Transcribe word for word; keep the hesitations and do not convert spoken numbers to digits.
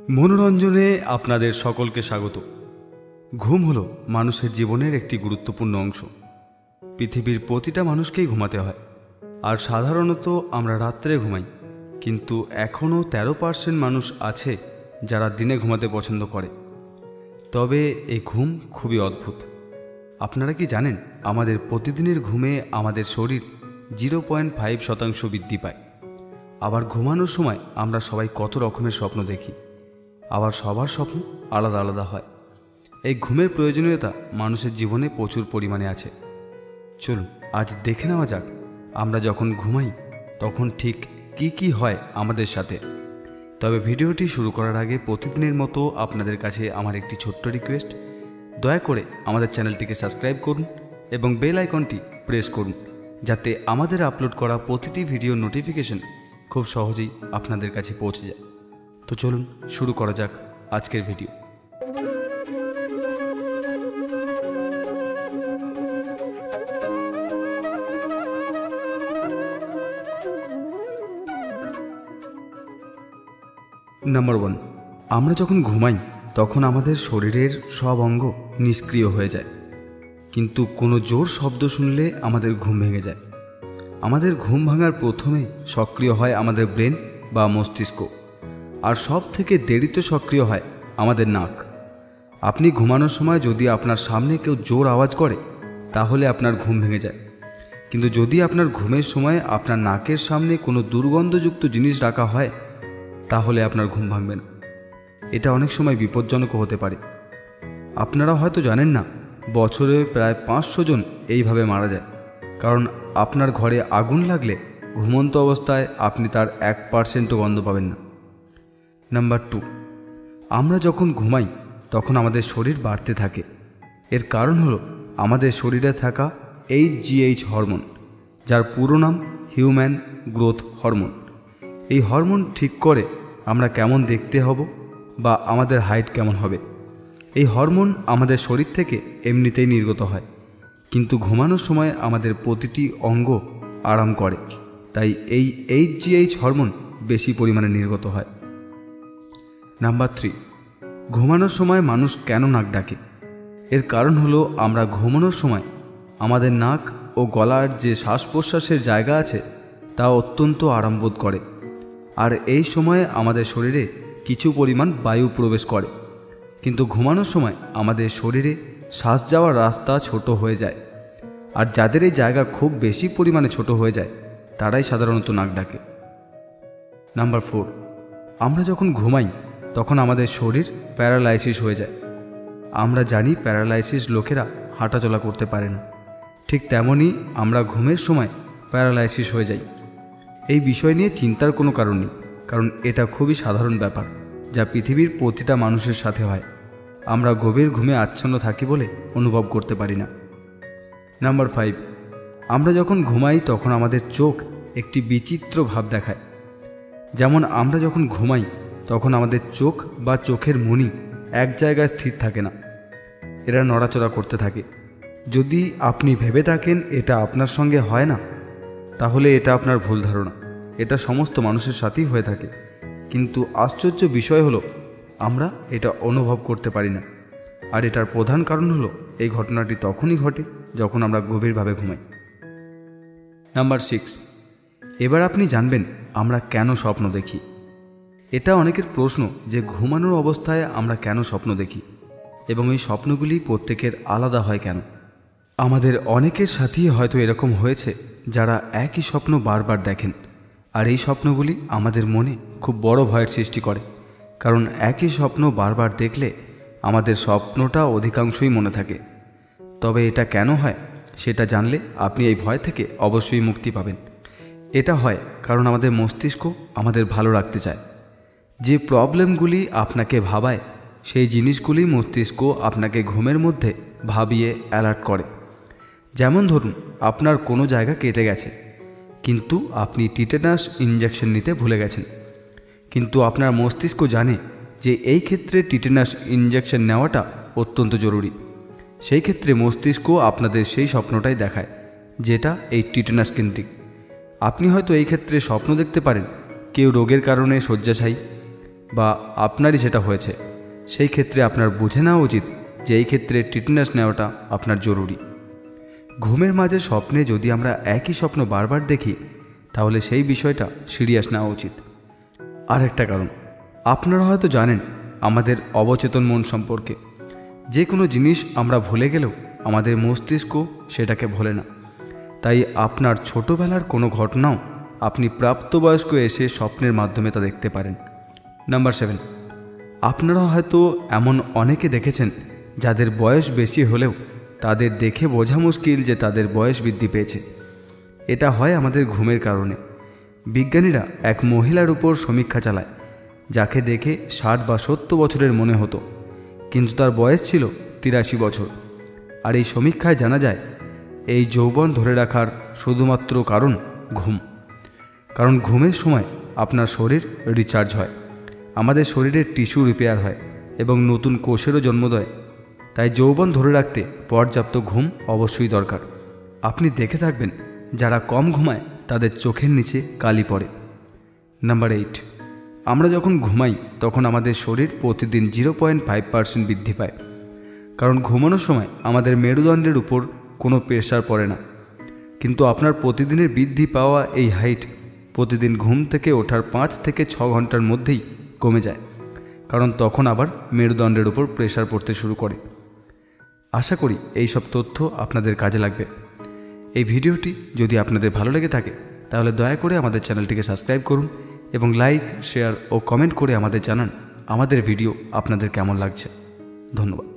মনোরঞ্জনে আপনাদের সকলকে স্বাগত। ঘুম হলো মানুষের জীবনের একটি গুরুত্বপূর্ণ অংশ। পৃথিবীর প্রতিটা মানুষকেই ঘুমাতে হয়, আর সাধারণত আমরা রাত্রে ঘুমাই, কিন্তু এখনও তেরো পার্সেন্ট মানুষ আছে যারা দিনে ঘুমাতে পছন্দ করে। তবে এই ঘুম খুবই অদ্ভুত। আপনারা কি জানেন, আমাদের প্রতিদিনের ঘুমে আমাদের শরীর জিরো পয়েন্ট ফাইভ শতাংশ বৃদ্ধি পায়। আবার ঘুমানোর সময় আমরা সবাই কত রকমের স্বপ্ন দেখি, আবার সবার স্বপ্ন আলাদা আলাদা হয়। এই ঘুমের প্রয়োজনীয়তা মানুষের জীবনে প্রচুর পরিমাণে আছে। চলুন আজ দেখে নেওয়া যাক, আমরা যখন ঘুমাই তখন ঠিক কি কি হয় আমাদের সাথে। তবে ভিডিওটি শুরু করার আগে প্রতিদিনের মতো আপনাদের কাছে আমার একটি ছোট্ট রিকোয়েস্ট, দয়া করে আমাদের চ্যানেলটিকে সাবস্ক্রাইব করুন এবং বেল আইকনটি প্রেস করুন, যাতে আমাদের আপলোড করা প্রতিটি ভিডিও নোটিফিকেশন খুব সহজেই আপনাদের কাছে পৌঁছে যায়। তো চলুন শুরু করা যাক আজকের ভিডিও। নাম্বার ওয়ান, আমরা যখন ঘুমাই তখন আমাদের শরীরের সব অঙ্গ নিষ্ক্রিয় হয়ে যায়, কিন্তু কোনো জোর শব্দ শুনলে আমাদের ঘুম ভেঙে যায়। আমাদের ঘুম ভাঙার প্রথমে সক্রিয় হয় আমাদের ব্রেন বা মস্তিষ্ক, আর সব থেকে দেরিতে সক্রিয় হয় আমাদের নাক। আপনি ঘুমানোর সময় যদি আপনার সামনে কেউ জোর আওয়াজ করে তাহলে আপনার ঘুম ভেঙে যায়, কিন্তু যদি আপনার ঘুমের সময় আপনার নাকের সামনে কোনো দুর্গন্ধযুক্ত জিনিস রাখা হয় তাহলে আপনার ঘুম ভাঙবে না। এটা অনেক সময় বিপজ্জনকও হতে পারে। আপনারা হয়তো জানেন না, বছরে প্রায় পাঁচশো জন এইভাবে মারা যায়, কারণ আপনার ঘরে আগুন লাগলে ঘুমন্ত অবস্থায় আপনি তার এক পার্সেন্টও গন্ধ পাবেন না। নাম্বার টু, আমরা যখন ঘুমাই তখন আমাদের শরীর বাড়তে থাকে। এর কারণ হলো আমাদের শরীরে থাকা এইচ জি এইচ হরমোন, যার পুরো নাম হিউম্যান গ্রোথ হরমোন। এই হরমোন ঠিক করে আমরা কেমন দেখতে হব বা আমাদের হাইট কেমন হবে। এই হরমোন আমাদের শরীর থেকে এমনিতেই নির্গত হয়, কিন্তু ঘুমানোর সময় আমাদের প্রতিটি অঙ্গ আরাম করে, তাই এই এইচ জি এইচ হরমোন বেশি পরিমাণে নির্গত হয়। নাম্বার থ্রি, ঘুমানোর সময় মানুষ কেন নাক ডাকে? এর কারণ হলো আমরা ঘুমানোর সময় আমাদের নাক ও গলার যে শ্বাস প্রশ্বাসের জায়গা আছে তা অত্যন্ত আরামবোধ করে, আর এই সময়ে আমাদের শরীরে কিছু পরিমাণ বায়ু প্রবেশ করে। কিন্তু ঘুমানোর সময় আমাদের শরীরে শ্বাস যাওয়ার রাস্তা ছোট হয়ে যায়, আর যাদের এই জায়গা খুব বেশি পরিমাণে ছোট হয়ে যায় তারাই সাধারণত নাক ডাকে। নাম্বার ফোর, আমরা যখন ঘুমাই তখন আমাদের শরীর প্যারালাইসিস হয়ে যায়। আমরা জানি প্যারালাইসিস লোকেরা হাঁটাচলা করতে পারে না, ঠিক তেমনই আমরা ঘুমের সময় প্যারালাইসিস হয়ে যাই। এই বিষয় নিয়ে চিন্তার কোনো কারণ নেই, কারণ এটা খুবই সাধারণ ব্যাপার যা পৃথিবীর প্রতিটা মানুষের সাথে হয়। আমরা গভীর ঘুমে আচ্ছন্ন থাকি বলে অনুভব করতে পারি না। নাম্বার ফাইভ, আমরা যখন ঘুমাই তখন আমাদের চোখ একটি বিচিত্র ভাব দেখায়। যেমন আমরা যখন ঘুমাই তখন আমাদের চোখ বা চোখের মণি এক জায়গায় স্থির থাকে না, এরা নড়াচড়া করতে থাকে। যদি আপনি ভেবে থাকেন এটা আপনার সঙ্গে হয় না, তাহলে এটা আপনার ভুল ধারণা। এটা সমস্ত মানুষের সাথেই হয়ে থাকে, কিন্তু আশ্চর্য বিষয় হলো আমরা এটা অনুভব করতে পারি না। আর এটার প্রধান কারণ হলো এই ঘটনাটি তখনই ঘটে যখন আমরা গভীরভাবে ঘুমাই। নাম্বার সিক্স, এবার আপনি জানবেন আমরা কেন স্বপ্ন দেখি। এটা অনেকের প্রশ্ন যে ঘুমানোর অবস্থায় আমরা কেন স্বপ্ন দেখি, এবং এই স্বপ্নগুলি প্রত্যেকের আলাদা হয় কেন। আমাদের অনেকের সাথেই হয়তো এরকম হয়েছে যারা একই স্বপ্ন বারবার দেখেন, আর এই স্বপ্নগুলি আমাদের মনে খুব বড় ভয়ের সৃষ্টি করে, কারণ একই স্বপ্ন বারবার দেখলে আমাদের স্বপ্নটা অধিকাংশই মনে থাকে। তবে এটা কেন হয় সেটা জানলে আপনি এই ভয় থেকে অবশ্যই মুক্তি পাবেন। এটা হয় কারণ আমাদের মস্তিষ্ক আমাদের ভালো রাখতে চায়। যে প্রবলেমগুলি আপনাকে ভাবায় সেই জিনিসগুলি মস্তিষ্ক আপনাকে ঘুমের মধ্যে ভাবিয়ে অ্যালার্ট করে। যেমন ধরুন, আপনার কোনো জায়গা কেটে গেছে, কিন্তু আপনি টিটেনাস ইনজেকশন নিতে ভুলে গেছেন, কিন্তু আপনার মস্তিষ্ক জানে যে এই ক্ষেত্রে টিটেনাস ইনজেকশন নেওয়াটা অত্যন্ত জরুরি। সেই ক্ষেত্রে মস্তিষ্ক আপনাদের সেই স্বপ্নটাই দেখায় যেটা এই টিটেনাস কেন্দ্রিক। আপনি হয়তো এই ক্ষেত্রে স্বপ্ন দেখতে পারেন কেউ রোগের কারণে শয্যাশায়ী, বা আপনারই সেটা হয়েছে, সেই ক্ষেত্রে আপনার বুঝে নেওয়া উচিত যে এই ক্ষেত্রে ট্রিটমেন্ট নেওয়াটা আপনার জরুরি। ঘুমের মাঝে স্বপ্নে যদি আমরা একই স্বপ্ন বারবার দেখি তাহলে সেই বিষয়টা সিরিয়াস নেওয়া উচিত। আর একটা কারণ, আপনারা হয়তো জানেন আমাদের অবচেতন মন সম্পর্কে। যে কোনো জিনিস আমরা ভুলে গেলেও আমাদের মস্তিষ্ক সেটাকে ভোলে না। তাই আপনার ছোটোবেলার কোনো ঘটনাও আপনি প্রাপ্তবয়স্ক এসে স্বপ্নের মাধ্যমে তা দেখতে পারেন। নাম্বার সেভেন, আপনারা হয়তো এমন অনেকে দেখেছেন যাদের বয়স বেশি হলেও তাদের দেখে বোঝা মুশকিল যে তাদের বয়স বৃদ্ধি পেয়েছে। এটা হয় আমাদের ঘুমের কারণে। বিজ্ঞানীরা এক মহিলার উপর সমীক্ষা চালায় যাকে দেখে ষাট বা সত্তর বছরের মনে হতো, কিন্তু তার বয়স ছিল তিরাশি বছর। আর এই সমীক্ষায় জানা যায় এই যৌবন ধরে রাখার শুধুমাত্র কারণ ঘুম। কারণ ঘুমের সময় আপনার শরীর রিচার্জ হয়, আমাদের শরীরের টিস্যু রিপেয়ার হয় এবং নতুন কোষেরও জন্ম দেয়। তাই যৌবন ধরে রাখতে পর্যাপ্ত ঘুম অবশ্যই দরকার। আপনি দেখে থাকবেন যারা কম ঘুমায় তাদের চোখের নিচে কালি পড়ে। নাম্বার এইট, আমরা যখন ঘুমাই তখন আমাদের শরীর প্রতিদিন জিরো পয়েন্ট ফাইভ পার্সেন্ট বৃদ্ধি পায়। কারণ ঘুমানোর সময় আমাদের মেরুদণ্ডের উপর কোনো প্রেশার পড়ে না। কিন্তু আপনার প্রতিদিনের বৃদ্ধি পাওয়া এই হাইট প্রতিদিন ঘুম থেকে ওঠার পাঁচ থেকে ছ ঘন্টার মধ্যেই কমে যায়, কারণ তখন আবার মেরুদণ্ডের উপর প্রেশার পড়তে শুরু করে। আশা করি এই সব তথ্য আপনাদের কাজে লাগবে। এই ভিডিওটি যদি আপনাদের ভালো লেগে থাকে তাহলে দয়া করে আমাদের চ্যানেলটিকে সাবস্ক্রাইব করুন এবং লাইক, শেয়ার ও কমেন্ট করে আমাদের জানান আমাদের ভিডিও আপনাদের কেমন লাগছে। ধন্যবাদ।